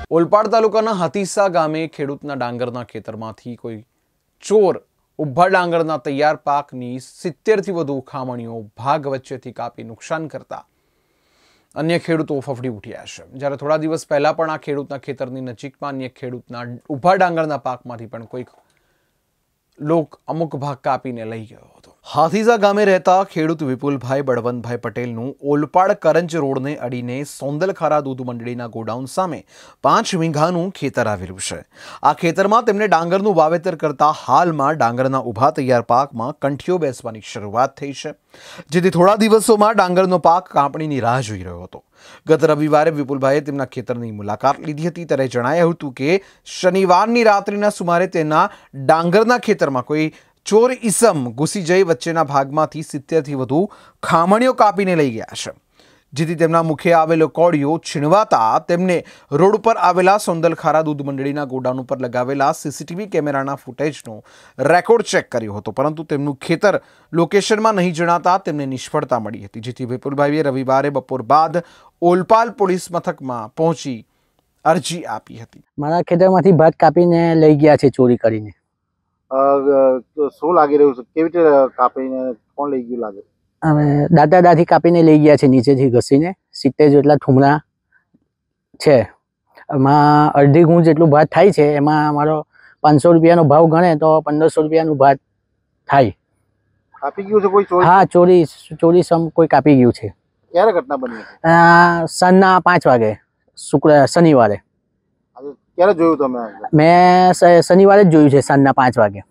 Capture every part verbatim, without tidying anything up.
ઓલપાડ તાલુકાના હાથીસા ગામે ખેડૂતના ડાંગરના ખેતરમાંથી કોઈ ચોર ઉભા ડાંગરના તૈયાર પાકની સિત્તેર થી વધુ ખામણીઓ ભાગ વચ્ચેથી કાપી નુકસાન કરતા અન્ય ખેડૂતો ફફડી ઉઠ્યા છે। જ્યારે થોડા દિવસ પહેલા પણ આ ખેડૂતના ખેતરની નજીકમાં અન્ય ખેડૂતના ઉભા ડાંગરના પાકમાંથી પણ કોઈક લોક અમુક ભાગ કાપીને લઈ ગયો હતો। હાથીસા ગામે રહેતા ખેડૂત વિપુલભાઈ બળવંતભાઈ પટેલનું ઓલપાડ કરંજ રોડને અડીને સોંદલખારા દૂધ મંડળીના ગોડાઉન સામે પાંચ વીઘાનું ખેતર આવેલું છે। આ ખેતરમાં તેમણે ડાંગરનું વાવેતર કરતા હાલમાં ડાંગરના ઊભા તૈયાર પાકમાં કંઠીઓ બેસવાની શરૂઆત થઈ છે, જેથી થોડા દિવસોમાં ડાંગરનો પાક કાપણીની રાહ જોઈ રહ્યો હતો। ગત રવિવારે વિપુલભાઈએ તેમના ખેતરની મુલાકાત લીધી હતી, ત્યારે જણાયું હતું કે શનિવારની રાત્રિના સુમારે તેના ડાંગરના ખેતરમાં કોઈ ચોર ઈસમ ઘૂસી જઈ વચ્ચેના ભાગમાંથી સિત્તેર થી વધુ ખામણીઓ કાપીને લઈ ગયા છે, જેથી તેમના મુખે આવેલો કોળિયો છીણવાતા તેમને રોડ પર આવેલા સોંદલખારા દૂધ મંડળીના ગોડાઉન ઉપર લગાવેલા સીસીટીવી કેમેરાના ફૂટેજનો રેકોર્ડ ચેક કર્યો હતો, પરંતુ તેમનું ખેતર લોકેશનમાં નહીં જણાતા તેમને નિષ્ફળતા મળી હતી, જેથી વિપુલભાઈએ રવિવારે બપોર બાદ ઓલપાડ પોલીસ મથકમાં પહોંચી અરજી આપી હતી। મારા ખેતરમાંથી ભાત કાપીને લઈ ગયા છે ચોરી કરીને। શું લાગી રહ્યું છે? કેવી રીતે કાપીને કોણ લઈ ગયું લાગે? અમે દાંતા દાંથી કાપીને લઈ ગયા છે, નીચેથી ઘસીને સિત્તેર જેટલા ઠુમરા છે। એમાં અડધી ગુણ જેટલું ભાત થાય છે, એમાં અમારો પાંચસો રૂપિયાનો ભાવ ગણે તો પંદરસો રૂપિયાનું ભાત થાય। કાપી ગયું છે કોઈ ચોરી? હા, ચોરી ચોરી સમ કોઈ કાપી ગયું છે। ક્યારે ઘટના બની? સાંજના પાંચ વાગે શુક્ર શનિવારે। ક્યારે જોયું તમે? મેં શનિવારે જ જોયું છે, સાંજના પાંચ વાગે।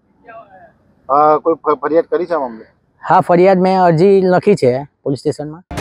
કોઈ ફરિયાદ કરી છે મામલે? હા, ફરિયાદ મેં અરજી લખી છે પોલીસ સ્ટેશનમાં।